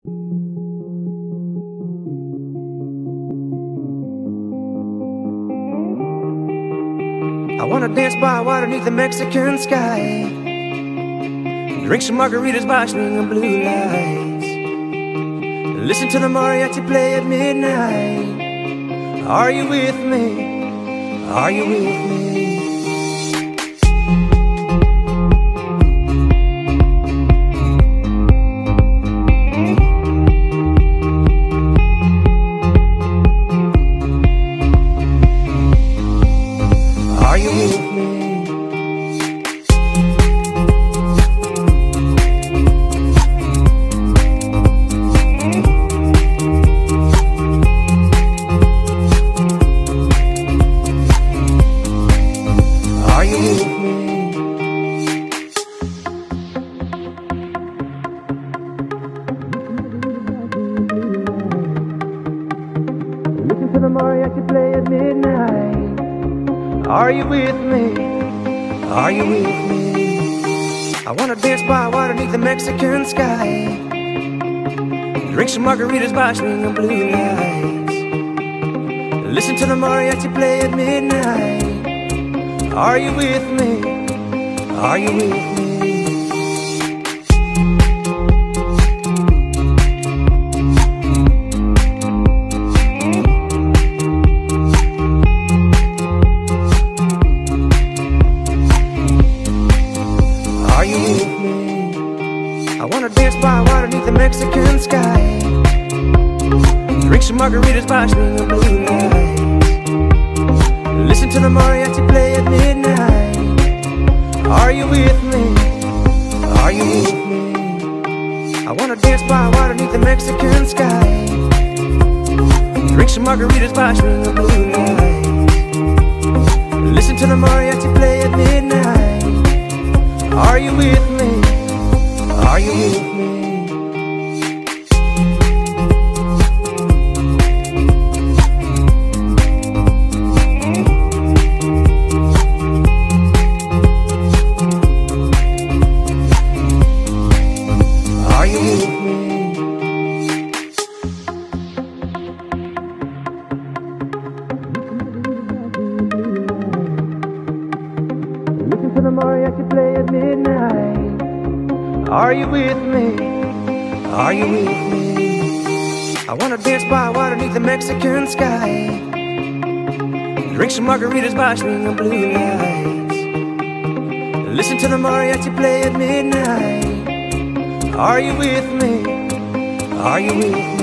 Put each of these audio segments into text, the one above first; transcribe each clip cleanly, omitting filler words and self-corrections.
I wanna dance by water beneath the Mexican sky, drink some margaritas by swinging blue lights, listen to the mariachi play at midnight. Are you with me? Are you with me? Are you with me? Are you with me? Listen to the mariachi play at midnight. Are you with me? Are you with me? I wanna dance by water beneath the Mexican sky, drink some margaritas by swinging blue lights, listen to the mariachi play at midnight. Are you with me? Are you with me? Are you with me? I wanna dance by water beneath the Mexican sky, drink some margaritas by swinging blue lights, listen to the mariachi play at midnight. Are you with me? Are you with me? I wanna dance by water beneath the Mexican sky, drink some margaritas by swinging blue lights, listen to the mariachi play at midnight. Are you with me? Are you with me? Are you with me? Listen to the mariachi play at midnight. Are you with me? Are you with me? I wanna dance by water beneath the Mexican sky, drink some margaritas by swinging blue lights, listen to the mariachi play at midnight. Are you with me? Are you with me?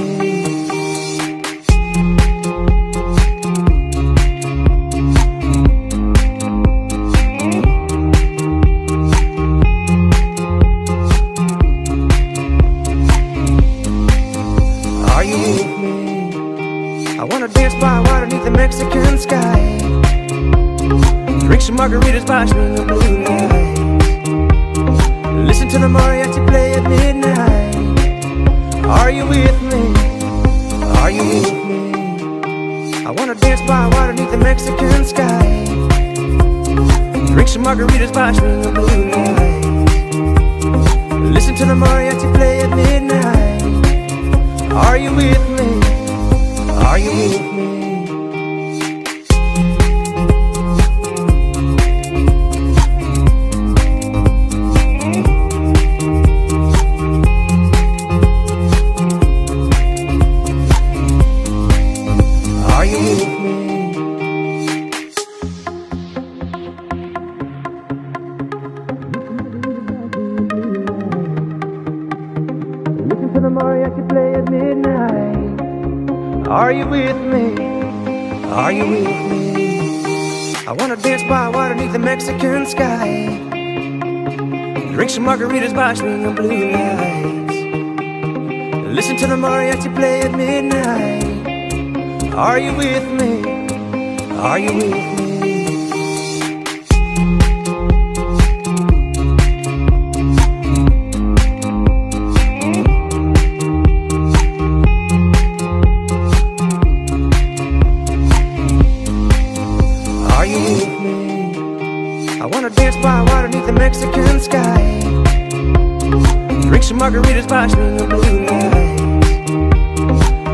Are you with me? I wanna dance by water beneath the Mexican sky, drink some margaritas by swinging blue lights, listen to the mariachi play at midnight. Are you with me? Are you with me? I wanna dance by water beneath the Mexican sky, drink some margaritas by swinging blue lights, listen to the mariachi play at midnight. Are you with me? Are you with me? Are you with me? Listen to the mariachi play at midnight. Are you with me? Are you with me? I wanna dance by water beneath the Mexican sky, drink some margaritas by swinging blue lights, listen to the mariachi play at midnight. Are you with me? Are you with me? Are you with me? I wanna dance by water beneath the Mexican sky, drink some margaritas by swinging blue lights,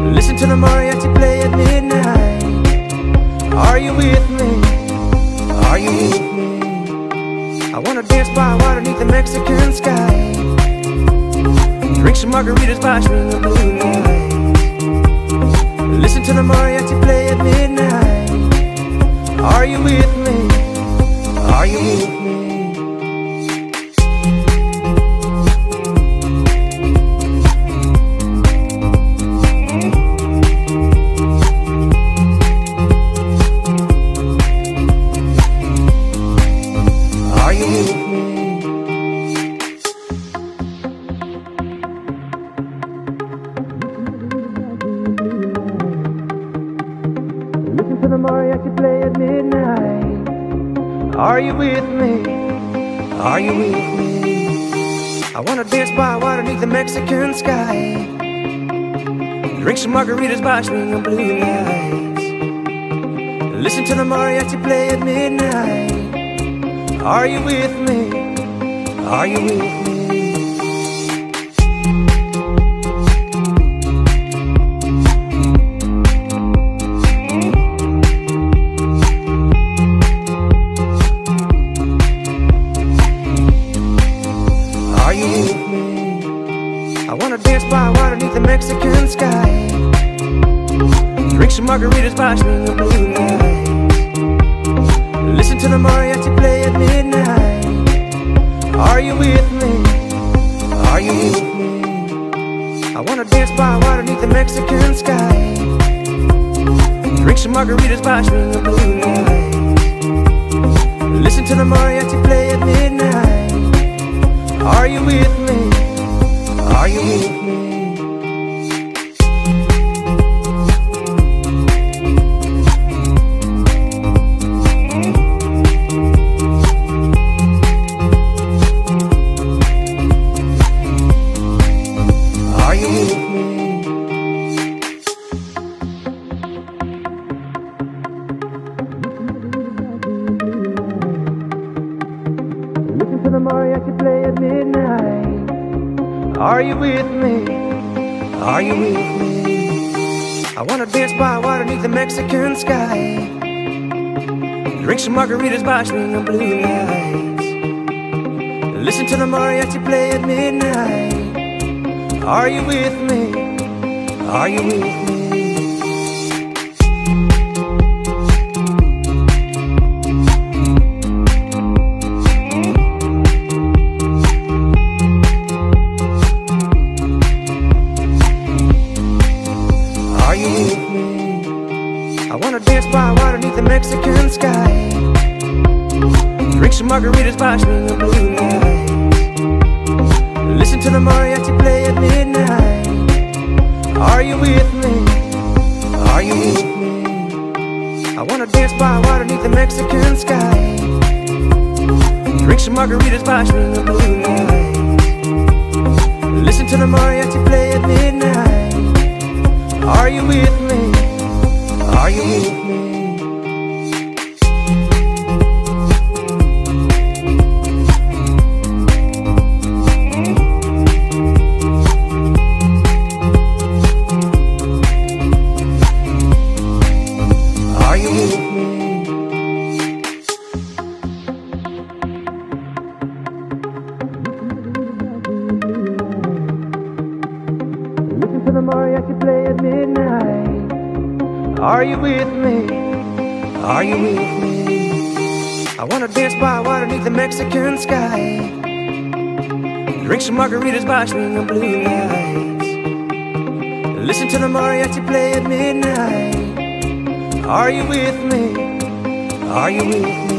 Listen to the mariachi play at midnight. Are you with me? Are you with me? I wanna dance by water beneath the Mexican sky. Drink some margaritas by swinging blue lights. Listen to the mariachi play at midnight. Are you with me? Are you with me? Listen to the mariachi play at midnight. Are you with me? Are you with me? I wanna dance by water beneath the Mexican sky. Drink some margaritas by swinging blue lights. Listen to the mariachi play at midnight. Are you with me? Are you with me? I wanna dance by water beneath the Mexican sky. Drink some margaritas by swinging blue lights. Listen to the mariachi play at midnight. Are you with me? Are you with me? I wanna dance by water beneath the Mexican sky. Drink some margaritas by swinging blue lights. Listen to the mariachi play at midnight. Are you with me? Are you with me? Are you with me? Listen to the mariachi play at midnight. Are you with me? Are you with me? I wanna dance by water beneath the Mexican sky. Drink some margaritas by swinging blue lights. Listen to the mariachi play at midnight. Are you with me? Are you with me? I wanna dance by water beneath the Mexican sky. Drink some margaritas by swinging blue lights. Listen to the mariachi play at midnight. Are you with me? Are you with me? I wanna dance by water beneath the Mexican sky. Drink some margaritas by swinging blue lights. Listen to the mariachi play at midnight. Are you with me? Are you with me? I wanna dance by water beneath the Mexican sky. Drink some margaritas by swinging blue lights. Listen to the mariachi play at midnight. Are you with me? Are you with me? I wanna dance by water beneath the Mexican sky. Drink some margaritas by swinging blue lights. Listen to the mariachi play at midnight. Are you with me? Are you with me? Are you with me? Listen to the mariachi play at midnight. Are you with me? Are you with me? I wanna dance by water beneath the Mexican sky. Drink some margaritas by swinging blue lights. Listen to the mariachi play at midnight. Are you with me? Are you with me?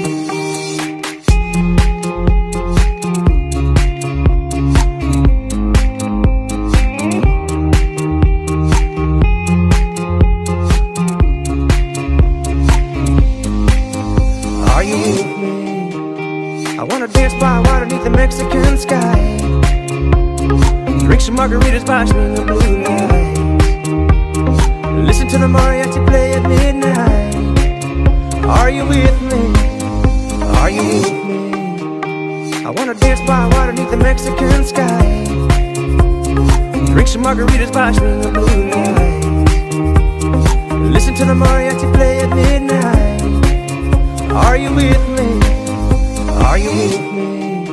Are you with me? I wanna dance by water beneath the Mexican sky. Drink some margaritas by swinging blue lights. Listen to the mariachi play at midnight. Are you with me? Are you with me? I wanna dance by water beneath the Mexican sky. Drink some margaritas by swinging blue lights. Listen to the mariachi play at midnight. Are you with me? Are you with me?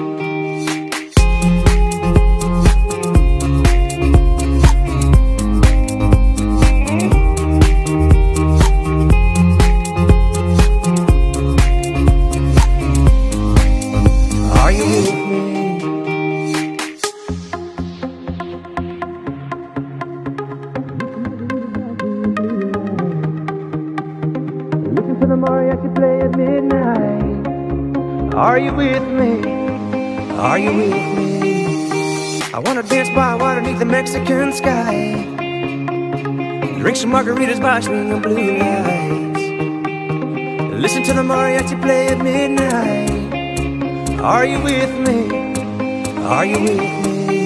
To the mariachi play at midnight. Are you with me? Are you with me? I wanna dance by water beneath the Mexican sky. Drink some margaritas by swinging blue lights. Listen to the mariachi play at midnight. Are you with me? Are you with me?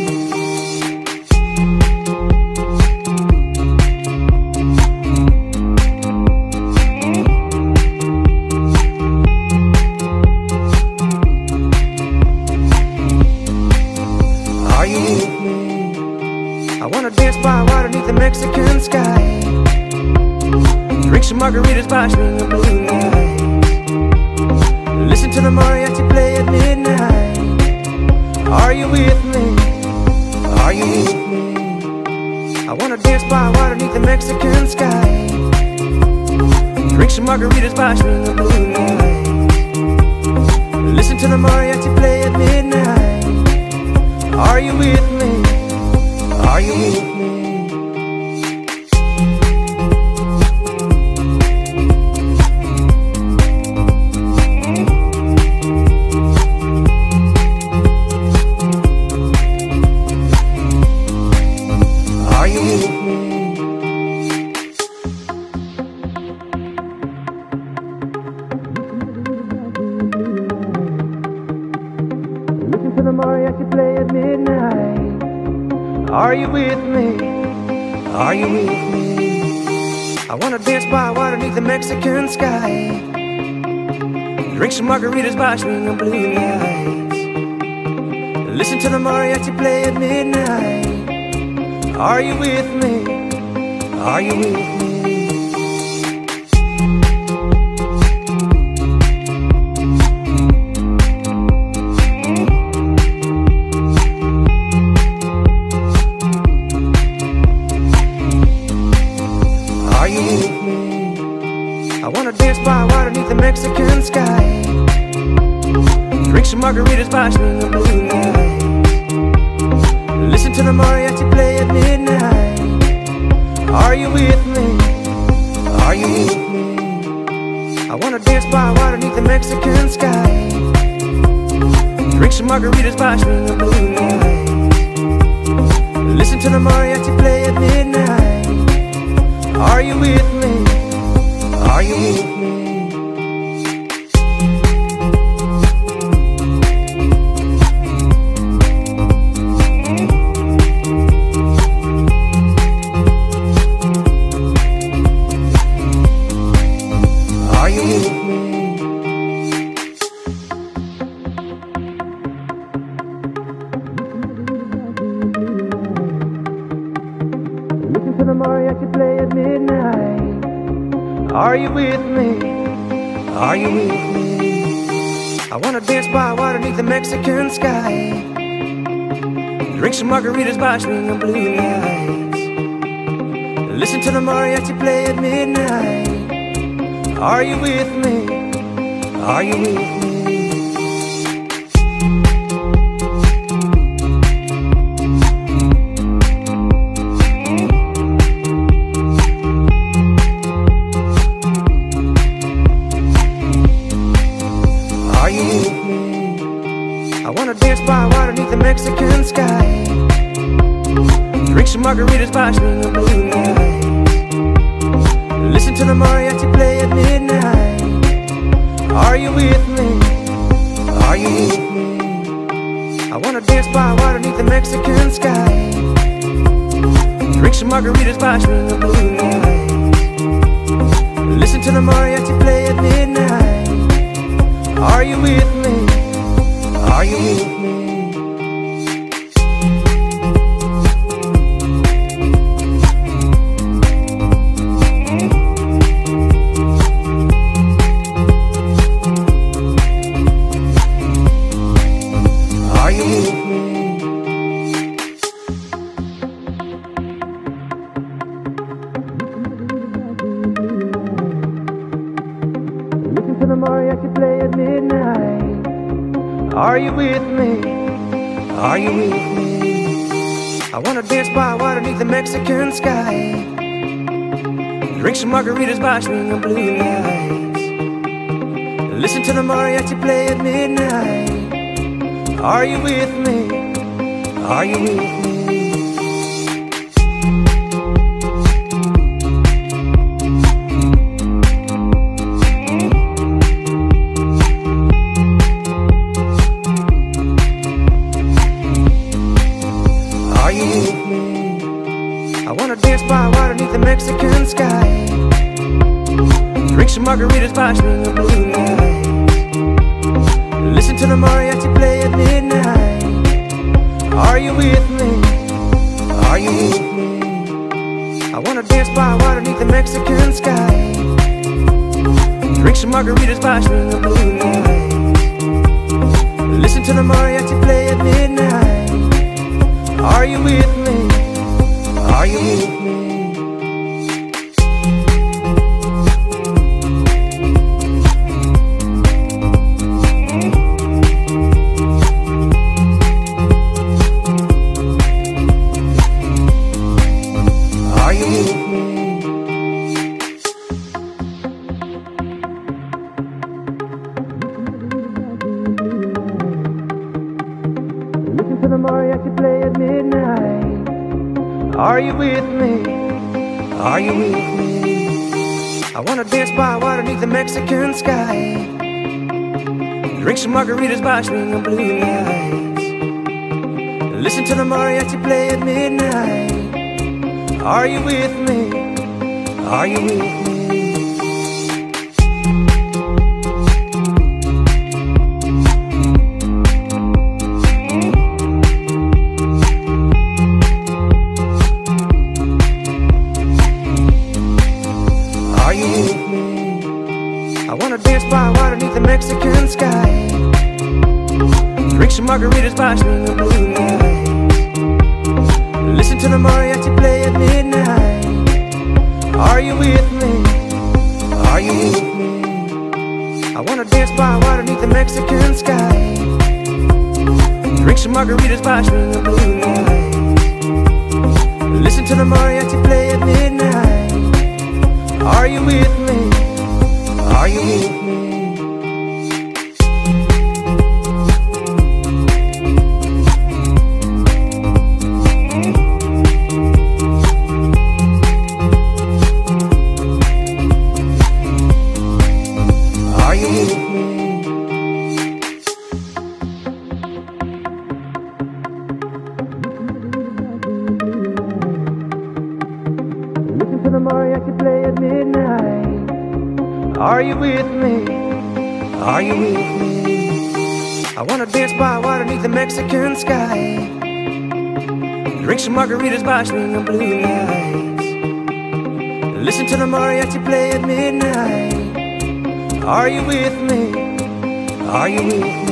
I wanna dance by water beneath the Mexican sky. Drink some margaritas by swinging blue lights. Listen to the mariachi play at midnight. Are you with me? Are you with me? I wanna dance by water beneath the Mexican sky. Drink some margaritas by swinging blue lights. Listen to the mariachi play at midnight. Are you with me? Are you with me? Are you with me? Listen to the mariachi play at midnight. Are you with me? Are you with me? I wanna dance by water beneath the Mexican sky. Drink some margaritas by swinging blue lights. Listen to the mariachi play at midnight. Are you with me? Are you with me? Are you with me? I wanna dance by water beneath the Mexican sky. Drink some margaritas by swinging blue lights. Listen to the mariachi play at midnight. Are you with me? Are you with me? I wanna dance by water beneath the Mexican sky. Drink some margaritas by swinging blue lights. Listen to the mariachi play at midnight. Are you with me? Are you with me? Are you with me? Listen to the mariachi play at midnight. Are you with me? Are you with me? I wanna dance by water beneath the Mexican sky. Drink some margaritas by swinging blue lights. Listen to the mariachi play at midnight. Are you with me? Are you with me? Are you with me? I wanna dance by water beneath the Mexican sky. Drink some margaritas by swinging blue lights. Listen to the mariachi play at midnight. Are you with me? Are you with me? I wanna dance by water beneath the Mexican sky. Drink some margaritas by swinging blue lights. Listen to the mariachi play at midnight. Are you with me? Are you with me? Are you with me? Are you with me? I wanna dance by water beneath the Mexican sky, drink some margaritas by swinging blue lights, listen to the mariachi play at midnight. Are you with me? Are you with me? I wanna dance by water beneath the Mexican sky, drink some margaritas by swinging blue lights, listen to the mariachi play at midnight. Are you with me? Are you with me? I wanna dance by water beneath the Mexican sky, drink some margaritas by swinging blue lights, listen to the mariachi play at midnight. Are you with me? Are you with me? Are you with me? Listen to the mariachi play at midnight. Are you with me? Are you with me? I wanna dance by water beneath the Mexican sky, drink some margaritas by swinging blue lights, listen to the mariachi play at midnight. Are you with me? Are you with me? I wanna dance by water beneath the Mexican sky, drink some margaritas by swinging blue lights, listen to the mariachi play at midnight. Are you with me? Are you with me? I wanna dance by water beneath the Mexican sky, drink some margaritas by swinging blue lights, listen to the mariachi play at midnight. Are you with me? Are you with me? Are you with me? Listen to the mariachi play at midnight. Are you with me? Are you with me? I wanna dance by water beneath the Mexican sky, drink some margaritas by swinging blue lights, listen to the mariachi play at midnight. Are you with me? Are you with me?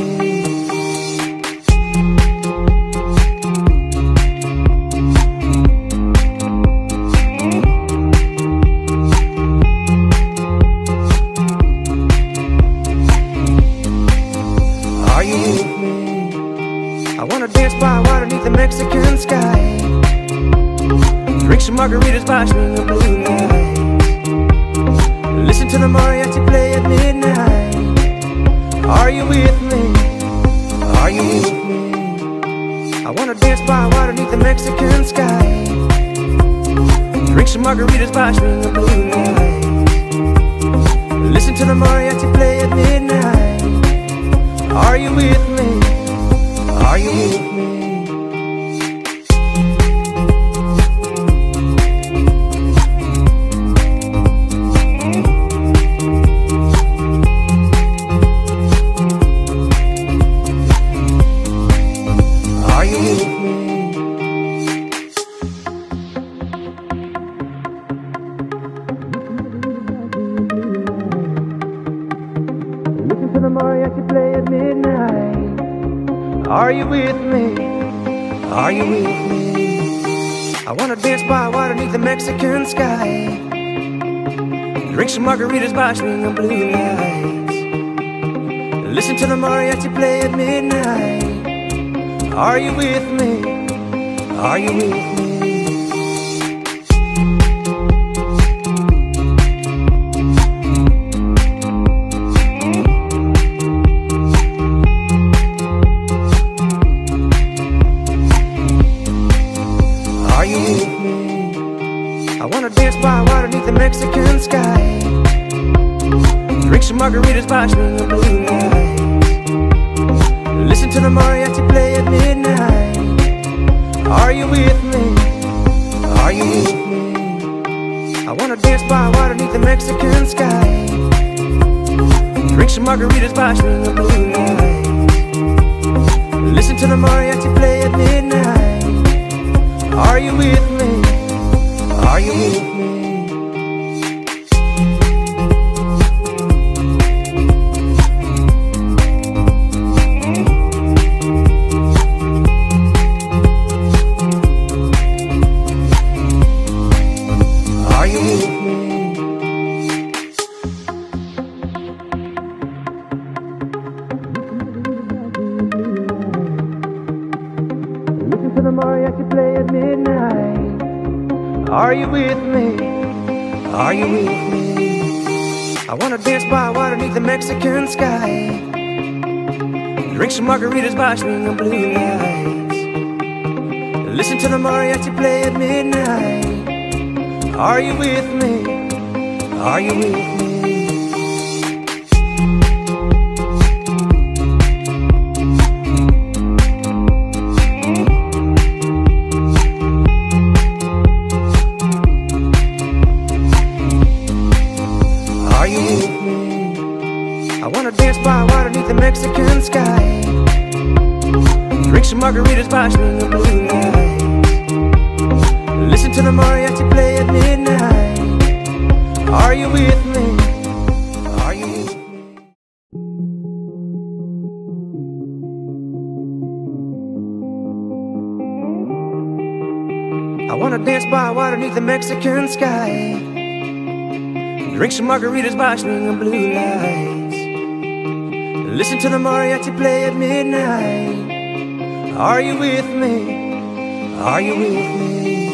Are you with me? I wanna dance by water beneath the Mexican sky, drink some margaritas by swinging blue lights, listen to the mariachi play at midnight. Are you with me? Are you with me? I wanna dance by water beneath the Mexican sky, drink some margaritas by swinging blue lights, listen to the mariachi play at midnight. Are you with me? Are you with me? Are you with me? Listen to the mariachi play at midnight. Are you with me? Are you with me? I wanna dance by water beneath the Mexican sky, drink some margaritas by swinging blue lights, Listen to the mariachi play at midnight. Are you with me? Are you with me? Are you with me? I wanna dance by water beneath the Mexican sky. Drink some margaritas by swinging blue lights. Listen to the mariachi play at midnight. Are you with me? Are you with me? I wanna dance by water beneath the Mexican sky. Drink some margaritas by swinging blue lights. Listen to the mariachi play at midnight. Are you with me? Are you with me? Are you with me? Listen to the mariachi play at midnight. Are you with me? Are you with me? I wanna dance by water beneath the Mexican sky. Drink some margaritas by swinging blue lights. Listen to the mariachi play at midnight. Are you with me? Are you with me? Are you with me? I wanna dance by water beneath the Mexican sky. Drink some margaritas by swinging blue lights. Listen to the mariachi play at midnight. Are you with me? Are you with me? I wanna dance by water beneath the Mexican sky. Drink some margaritas by swinging blue lights. Listen to the mariachi play at midnight. Are you with me? Are you with me?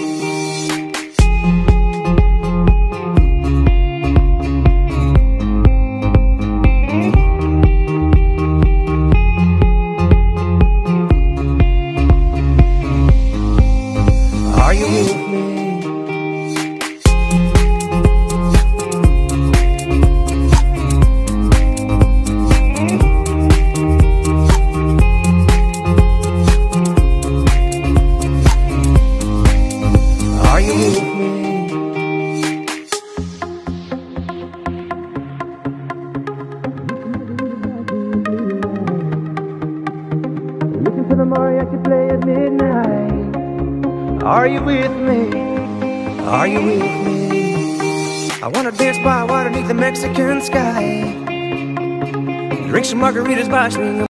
Are you with me? Are you with me? Listen to the mariachi play at midnight. Are you with me? Are you with me? I wanna dance by water beneath the Mexican sky. Drink some margaritas by swinging